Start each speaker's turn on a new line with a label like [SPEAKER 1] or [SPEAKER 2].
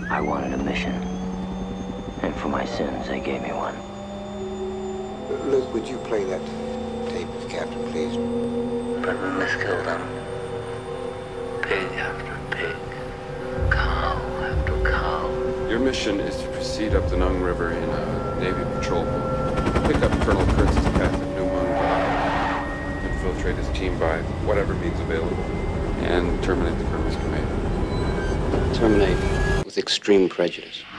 [SPEAKER 1] I wanted a mission. And for my sins, they gave me one.
[SPEAKER 2] Luke, would you play that tape, Captain, please?
[SPEAKER 1] Brendan killed him. Pig after pig. Cow after cow.
[SPEAKER 3] Your mission is to proceed up the Nung River in a Navy patrol boat. Pick up Colonel Kurtz's path of New Moon Drive. Infiltrate his team by whatever means available. And terminate the Colonel's command.
[SPEAKER 4] Terminate with extreme prejudice.